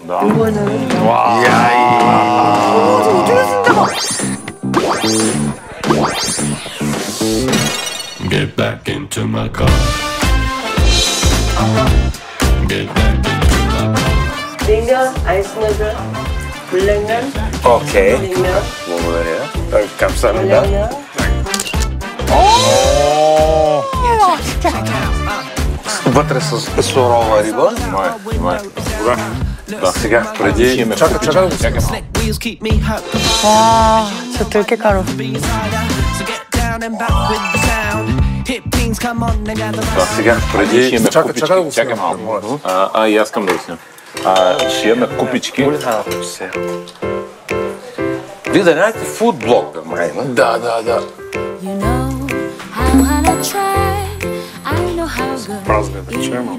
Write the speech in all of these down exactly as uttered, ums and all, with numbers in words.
Да. 이거는. 와. 이야. 오, 저 어떻게 쓴다고? Get back into my car. Get back into my car. 냉면, 아이스너들, 물냉면, 오케이. 냉면, 뭐뭐래요? 감사합니다. 물냉면. 오. 진짜. Вътре с сурова риба. Май, май. Да. Сега, преди... Чакай, чакай, чакай. 와, 저 들깨가루. Да, сега, преди... Ще Чакай, купички. чакай да го Чакай снимам. малко. А, а, и аз искам да го снимам. А, ще имаме купички. Вие да нямате фудблог, май, не? Да, да, да. Празнен вечер.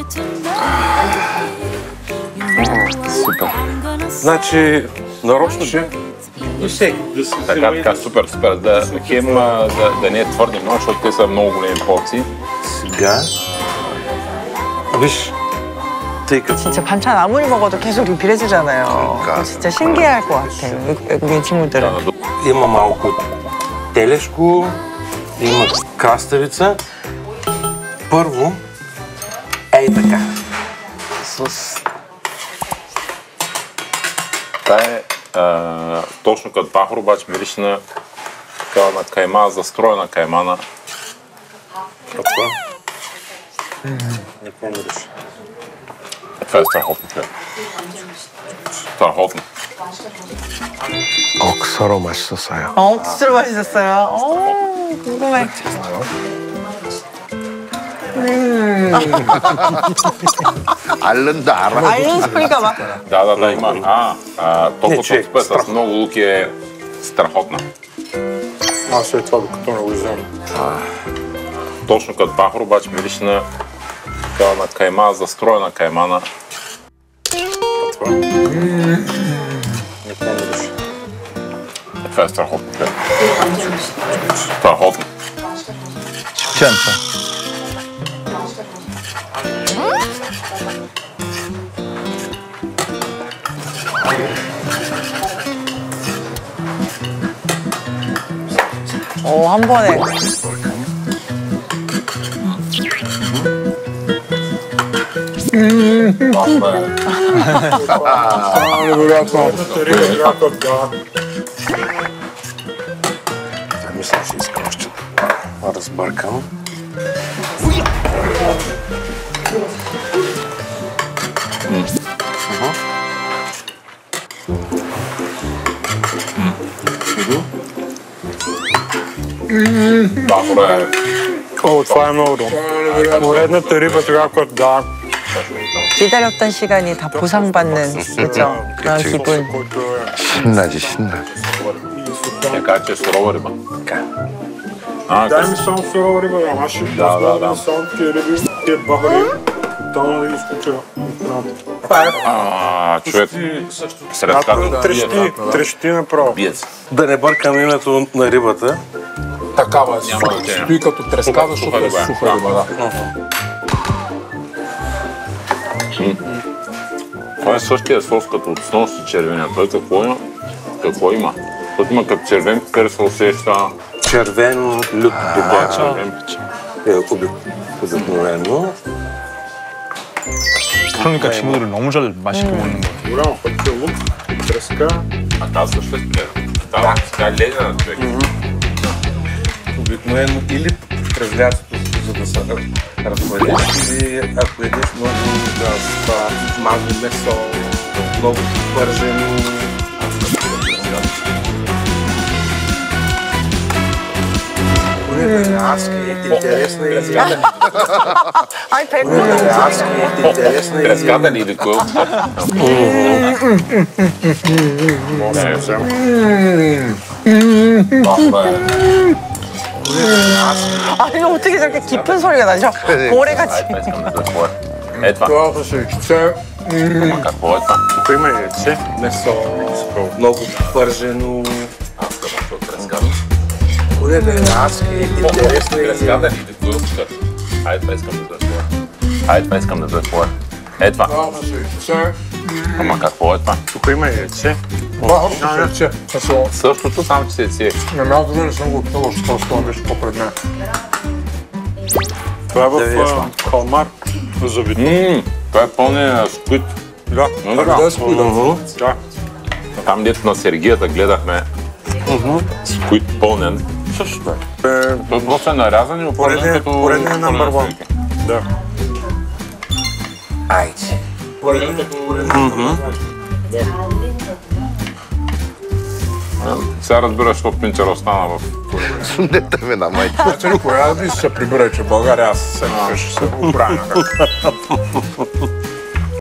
Супер. Значи, нарочно ще... Така, така, супер, супер. Да, хем да, да не е твърде много, защото те са много големи порции. Сега... Виж, тъй като... 진짜 반찬 아무리 먹어도 계속 리필해주잖아요. 그러니까. 진짜 신기할 것 같아요. 외국- 외국인 친구들은. Има малко телешко, има краставица. Първо, ей така. С... Това е а, точно като бахор, обаче мирише на, така, на кайма, застроена кайма на... А това? Не помниш. Това е страхотно, човек. Страхотно. 억서로 맛있었어요. 어, 진짜 맛있었어요. 어, 궁금해. 알른다, 알아. 알는 소리가 막. Да, да, да, има. А, а Не, толкова човек, супер с страхотно. много луки е страхотна. Аз след това, докато не го взема. Точно като бахор, обаче мирише на, така, на кайма, застроена кайма на... Това. Не помниш. Това е страхотно, човек. Страхотно. 쉽지 않다. 오, 한 번에. А, невероятно. Невероятно, да. Мисля, че искам още да разбъркам. Бахор е... О, това е много добро. Поредната риба така, която да. 기다렸던 시간이 다 보상받는, 그죠? 그런 그치, 기분. който е 신나지, 신나. Така че е сурова риба. Така. А, дай ми само сурова риба, ама аз ще Да, да, да. само такива риби, тия бахари, тотално да ги изключа. а, човек, сред като Трещи, трещи направо. биец. Да не бъркам името на рибата. Такава е Няма суха. значение. Стои като треска, защото е Суха суха риба. риба, да. Това е същия сос като от снощи червения. Той какво има? Какво има? Той има като червен пипер се усеща. Червен люк добавя. Червен пичи. Е, обик- обикновено. 그러니까 친구들은 너무 잘 맛있게 먹는 거예요. Голямо пътя лук, треска, А тази също е спряна. Тази сега ледена човек. Обикновено или през лятото, за да се разхладиш, или ако едеш много да това масло месо, много пържено. Адски интересна и 아니, 배고프다. адски интересна и Треската ли или кое? 아니, 어떻게 저렇게 깊은 소리가 나죠? 고래같이. Е това. това да се яйце, Какво е това? тук има яйце, месо, много пържено. Аз съм от треската. Понеже е адски интересна и Треската ли или кое? Айде това искам да затворя. Айде това искам да затворя. Е това. това да се яйце, Ама какво е това? Тук има яйце. Бахорото сърце. Месо. Същото, само че се яйце. На място да не съм го опитал още това, това нещо по-пред мен. Това е в а, калмар. Завито. Ммм, това е пълния сквид. Да. Нали Ами така? да, спойлер. Да. Там дето на Сергията гледахме сквид пълнен. Същото е. Той просто е нарязан и опълнен Поредният- като... поредният пълнен number one. стейк. Да. Айде. Сега разбираш, защото Пинчер остана в... Сундета ми на майка. Значи, коя да ви се прибира, че в България аз се напиша, се оправя.